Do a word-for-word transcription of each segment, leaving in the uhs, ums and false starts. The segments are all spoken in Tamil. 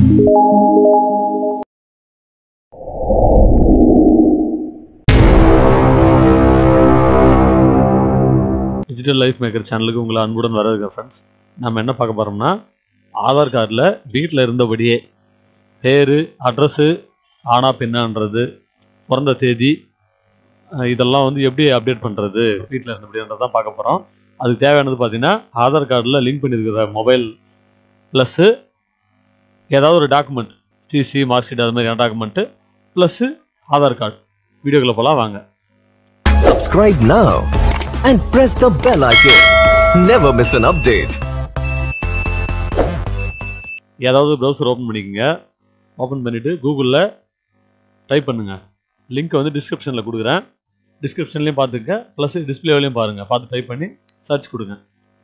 டிஜிட்டல் லைஃப் மேக்கர் சேனலுக்கு உங்களை அன்புடன் வரவேற்க ஃப்ரெண்ட்ஸ். நம்ம என்ன பார்க்க போகிறோம்னா, ஆதார் கார்டில் வீட்டில் இருந்தபடியே பேர், அட்ரஸு, ஆனா பெண்ணான்றது, பிறந்த தேதி, இதெல்லாம் வந்து எப்படி அப்டேட் பண்ணுறது வீட்டில் இருந்தபடின்றது தான் பார்க்க போகிறோம். அதுக்கு தேவையானது பார்த்தீங்கன்னா, ஆதார் கார்டில் லிங்க் பண்ணியிருக்கிற மொபைல் ப்ளஸ்ஸு ஏதாவது ஒரு டாக்குமெண்ட், டிசி, மார்க் ஷீட், அது மாதிரியான டாக்குமெண்ட்டு ப்ளஸ்ஸு ஆதார் கார்டு. வீடியோக்குள்ளே போகலாம் வாங்க. Subscribe now and press the bell icon. Never miss an update. ஏதாவது ப்ரௌசர் ஓப்பன் பண்ணிக்கோங்க. ஓப்பன் பண்ணிவிட்டு கூகுளில் டைப் பண்ணுங்கள். லிங்க்கை வந்து டிஸ்கிரிப்ஷனில் கொடுக்குறேன். டிஸ்கிரிப்ஷன்லேயும் பார்த்துக்க, ப்ளஸ் டிஸ்பிளேவிலையும் பாருங்கள். பார்த்து டைப் பண்ணி சர்ச் கொடுங்க.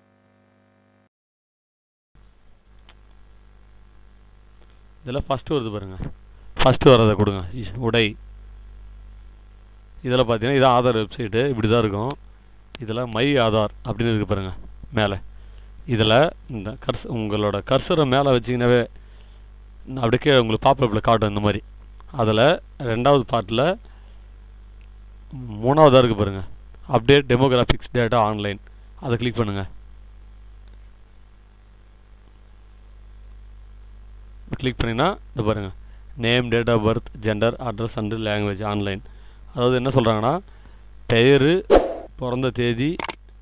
இதில் ஃபஸ்ட்டு வருது பாருங்கள். ஃபஸ்ட்டு வரதை கொடுங்க. உடை. இதில் பார்த்தீங்கன்னா இது ஆதார் வெப்சைட்டு இப்படி தான் இருக்கும். இதில் மை ஆதார் அப்படின்னு இருக்குது பாருங்கள் மேலே. இதில் இந்த கர்ஸ் உங்களோட கர்சரை மேலே வச்சிங்கன்னாவே அப்படியே உங்களுக்கு பாப்பப்பில் காட்டும் இந்த மாதிரி. அதில் ரெண்டாவது பார்ட்டில் மூணாவதாக இருக்குது பாருங்கள், அப்டேட் டெமோகிராஃபிக்ஸ் டேட்டா ஆன்லைன். அதை கிளிக் பண்ணுங்கள். கிளிக் பண்ணிங்கன்னா இந்த பாருங்கள், name, date of birth, gender, address and language online. அதாவது என்ன சொல்கிறாங்கன்னா, பெயர், பிறந்த தேதி,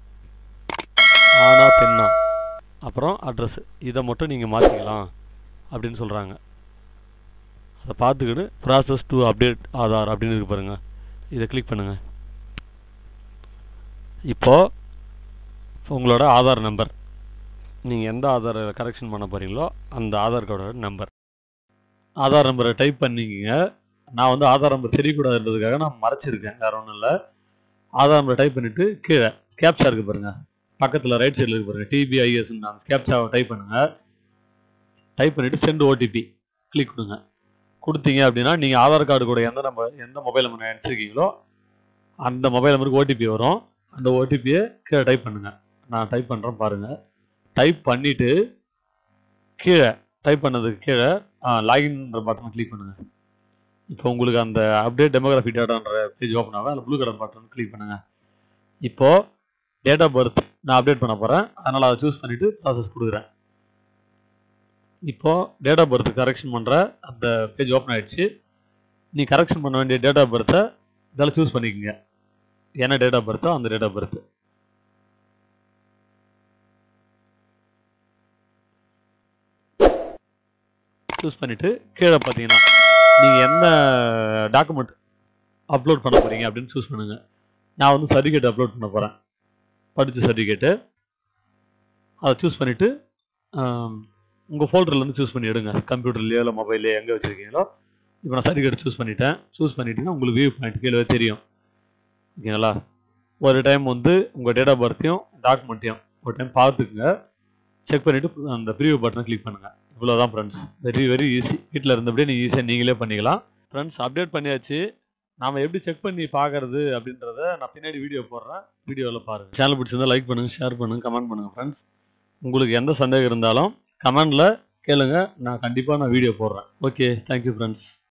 ஆனா பெண்ணா, அப்புறம் அட்ரஸ், இதை மட்டும் நீங்கள் மாற்றிக்கலாம் அப்படின்னு சொல்கிறாங்க. அதை பார்த்துக்கிட்டு ப்ராசஸ் டு அப்டேட் ஆதார் அப்படின்னு இருக்கு பாருங்கள். இதை கிளிக் பண்ணுங்கள். இப்போது உங்களோட ஆதார் நம்பர், நீங்கள் எந்த ஆதாரை கரெக்ஷன் பண்ண போகிறீங்களோ அந்த ஆதார் கார்டோட நம்பர், ஆதார் நம்பரை டைப் பண்ணிக்கிங்க. நான் வந்து ஆதார் நம்பர் தெரியக்கூடாதுன்றதுக்காக நான் மறைச்சிருக்கேன், வேறு ஒன்றும் இல்லை. ஆதார் நம்பரை டைப் பண்ணிவிட்டு கீழே கேப்சா இருக்குது பாருங்கள், பக்கத்தில் ரைட் சைடில் இருக்குது பாருங்கள், டிபிஐஎஸ்ன்னு அந்த கேப்சாவை டைப் பண்ணுங்கள். டைப் பண்ணிவிட்டு சென்ட் ஓடிபி கிளிக் கொடுங்க. கொடுத்தீங்க அப்படின்னா நீங்கள் ஆதார் கார்டு கூட எந்த நம்பர் எந்த மொபைல் நம்பர் நினச்சிருக்கீங்களோ அந்த மொபைல் நம்பருக்கு ஓடிபி வரும். அந்த ஓடிபியை கீழே டைப் பண்ணுங்கள். நான் டைப் பண்ணுறேன் பாருங்கள். டைப் பண்ணிவிட்டு கீழே டைப் பண்ணதுக்கு கீழே லாகின்ன்ற பட்டனை கிளிக் பண்ணுங்கள். இப்போ உங்களுக்கு அந்த அப்டேட் டெமோகிராஃபி டேட்டான்ற பேஜ் ஓப்பன் ஆகும். அதில் ப்ளூ கலர் பட்டன் கிளிக் பண்ணுங்கள். இப்போது டேட் ஆஃப் பர்த் நான் அப்டேட் பண்ண போகிறேன், அதனால் அதை சூஸ் பண்ணிவிட்டு ப்ராசஸ் கொடுக்குறேன். இப்போது டேட் ஆஃப் பர்த் கரெக்ஷன் பண்ணுற அந்த பேஜ் ஓப்பன் ஆகிடுச்சு. நீ கரெக்ஷன் பண்ண வேண்டிய டேட் ஆஃப் பர்த்தை இதில் சூஸ் பண்ணிக்கோங்க. என்ன டேட் ஆஃப் பர்த்தோ அந்த டேட் ஆஃப் பர்த். சூஸ் பண்ணிவிட்டு கீழே பார்த்தீங்கன்னா நீங்கள் என்ன டாக்குமெண்ட் அப்லோட் பண்ண போகிறீங்க அப்படின்னு சூஸ் பண்ணுங்கள். நான் வந்து சர்டிஃபிகேட் அப்லோட் பண்ண போகிறேன், படித்த சர்டிஃபிகேட்டு. அதை சூஸ் பண்ணிவிட்டு உங்கள் ஃபோல்டர்லேருந்து சூஸ் பண்ணி எடுங்க. கம்ப்யூட்டர்லேயோ இல்லை மொபைல்லையோ எங்கே வச்சுருக்கீங்களோ. இப்போ நான் சர்டிஃபிகேட் சூஸ் பண்ணிட்டேன். சூஸ் பண்ணிட்டீங்கன்னா உங்களுக்கு வியூ பாயிண்ட் கீழே தெரியும். ஓகேங்களா? ஒரு டைம் வந்து உங்கள் டேட் ஆஃப் பர்த்தையும் டாக்குமெண்ட்டையும் ஒரு டைம் பார்த்துக்குங்க. செக் பண்ணிவிட்டு அந்த ப்ரிவியூ பட்டனை கிளிக் பண்ணுங்கள். இவ்வளோதான் ஃப்ரெண்ட்ஸ். Very very easy. வீட்டில் இருந்தபடியே நீங்கள் ஈஸியாக நீங்களே பண்ணிக்கலாம். ஃப்ரெண்ட்ஸ், அப்டேட் பண்ணியாச்சு. நாம் எப்படி செக் பண்ணி பார்க்குறது அப்படின்றத நான் பின்னாடி வீடியோ போடுறேன், வீடியோவில் பாருங்கள். சேனல் பிடிச்சிருந்தால் லைக் பண்ணுங்கள், ஷேர் பண்ணுங்கள், கமெண்ட் பண்ணுங்கள் ஃப்ரெண்ட்ஸ். உங்களுக்கு எந்த சந்தேகம் இருந்தாலும் கமெண்டில் கேளுங்க, நான் கண்டிப்பாக நான் வீடியோ போடுறேன். Okay, thank you friends.